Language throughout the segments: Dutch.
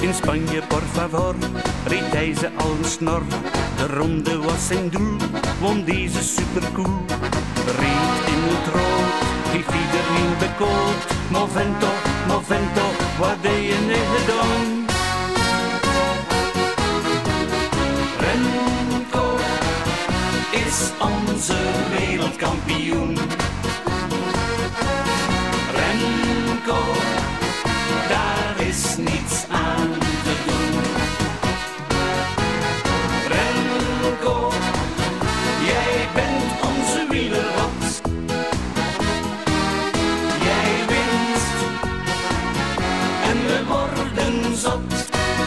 In Spanje, por favor, reed hij ze al een snor. De ronde was zijn doel, won deze supercool. Reed in het rood, heeft iedereen bekookt. Movento, movento, wat deed je niet gedaan? Remco is onze wereldkampioen. Remco, daar is niets aan te doen. Remco, jij bent onze wielerrot. Jij wint en we worden zot.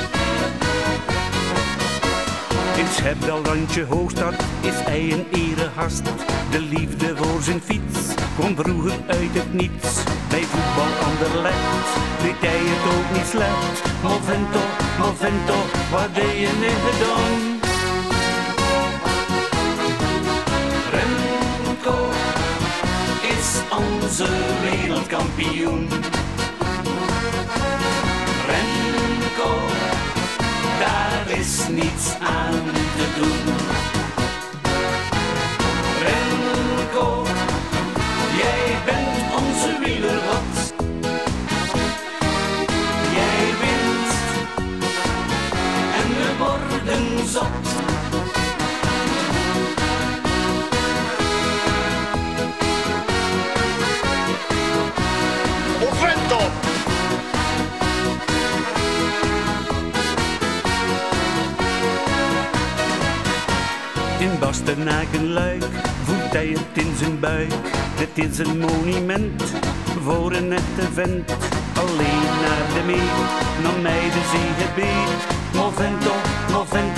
In Schepdaal-randje Hoogstad is hij een eregast. De liefde voor zijn fiets kwam vroeger uit het niets. Bij voetbal Anderlecht deed hij het ook niet slecht. Movento, movento, wat deed je niet gedaan? Remco is onze wereldkampioen. Remco, daar is niets aan te doen. Remco, jij bent onze wielerrot. Jij wint en we worden zot. Movento! In Bastenaken-Luik voelt hij het in zijn buik. Het is een monument voor een echte vent. Alleen naar de meer, nam mij de zeegebied. Movento, movento.